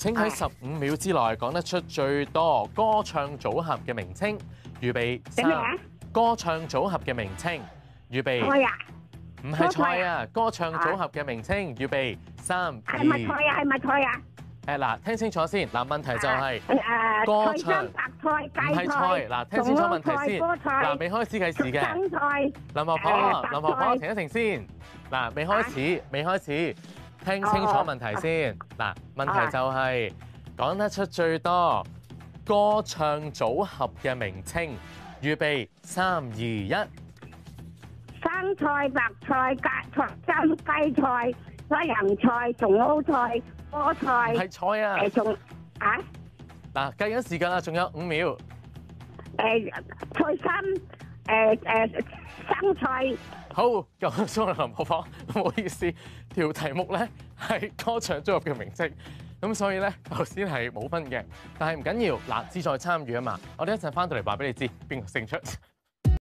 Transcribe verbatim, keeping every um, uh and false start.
請喺十五秒之內講得出最多歌唱組合嘅名稱。預備三，歌唱組合嘅名稱。預備， 菜啊？ 唔係菜啊！歌唱組合嘅名稱。預備三，二。 係咪菜啊？係咪菜啊？ 誒嗱，聽清楚先。嗱，問題就係誒歌唱， 菜心白菜、芥唔係菜。嗱，聽清楚問題先。嗱，未開始計時嘅。 生菜。 林婆婆，林婆婆，停一停先。嗱，未開始，未開始。聽清楚問題先。嗱，問題就係講得出最多歌唱組合嘅名稱。預備三二一。 生菜、白菜、芥菜心、雞菜、西洋菜、松蒿菜、菠菜。 係菜啊！ 誒仲啊？ 嗱，計緊時間啦，仲有五秒。 誒菜心，誒誒生菜。 好，夠咗啦，林婆婆，唔好意思，條題目咧係歌唱組合嘅名稱，咁所以咧頭先係冇分嘅，但係唔緊要，嗱，志在參與啊嘛，我哋一陣翻到嚟話俾你知邊個勝出。